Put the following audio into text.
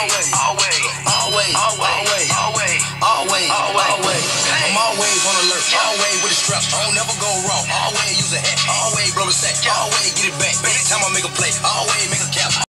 always. I'm always on alert, always with the straps. I don't never go wrong. Always use a hat, always blow the sack, always get it back. Anytime I make a play, always make a cap.